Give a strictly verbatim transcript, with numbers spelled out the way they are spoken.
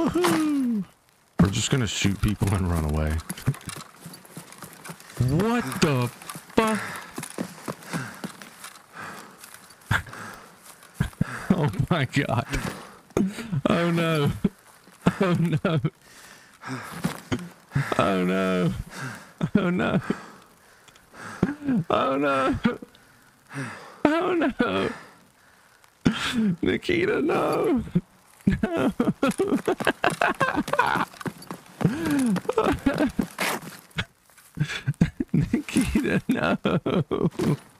Woohoo! We're just gonna shoot people and run away. What the fuck? Oh my god. Oh no. Oh no. Oh no. Oh no. Oh no. Oh no. Nikita, no. No. Nikita, no.